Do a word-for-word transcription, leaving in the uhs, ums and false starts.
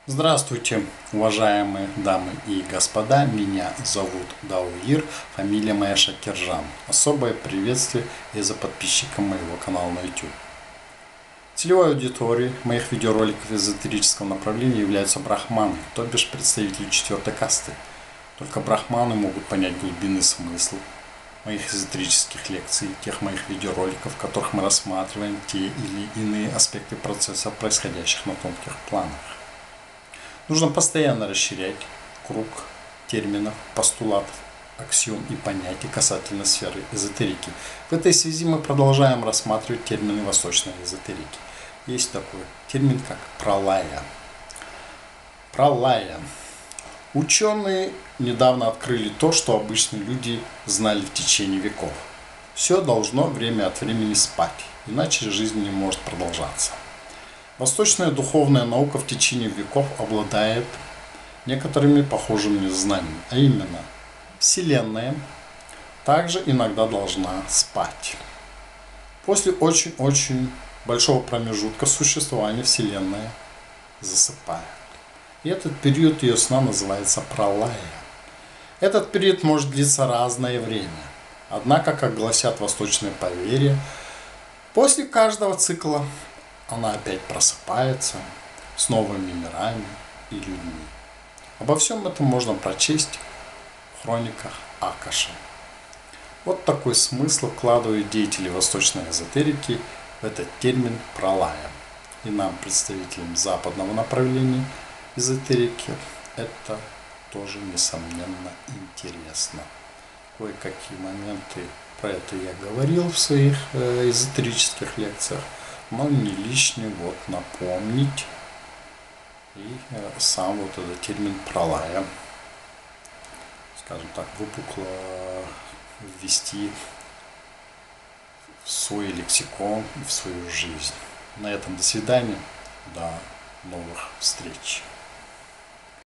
Здравствуйте, уважаемые дамы и господа, меня зовут Дауир, фамилия моя Шакиржан. Особое приветствие из-за подписчика моего канала на YouTube. Целевой аудиторией моих видеороликов в эзотерическом направлении являются брахманы, то бишь представители четвертой касты. Только брахманы могут понять глубинный смысл моих эзотерических лекций, тех моих видеороликов, в которых мы рассматриваем те или иные аспекты процессов, происходящих на тонких планах. Нужно постоянно расширять круг терминов, постулатов, аксиом и понятий касательно сферы эзотерики. В этой связи мы продолжаем рассматривать термины восточной эзотерики. Есть такой термин, как пралая. Пралая. Ученые недавно открыли то, что обычные люди знали в течение веков. Все должно время от времени спать, иначе жизнь не может продолжаться. Восточная духовная наука в течение веков обладает некоторыми похожими знаниями, а именно Вселенная также иногда должна спать. После очень-очень большого промежутка существования Вселенная засыпает. И этот период ее сна называется пралая. Этот период может длиться разное время. Однако, как гласят восточные поверья, после каждого цикла она опять просыпается с новыми мирами и людьми. Обо всем этом можно прочесть в хрониках Акаши. Вот такой смысл вкладывают деятели восточной эзотерики в этот термин пралая. И нам, представителям западного направления эзотерики, это тоже, несомненно, интересно. Кое-какие моменты про это я говорил в своих эзотерических лекциях, но не лишнее вот напомнить и сам вот этот термин пралая, скажем так, выпукло ввести в свой лексикон и в свою жизнь. На этом до свидания, до новых встреч.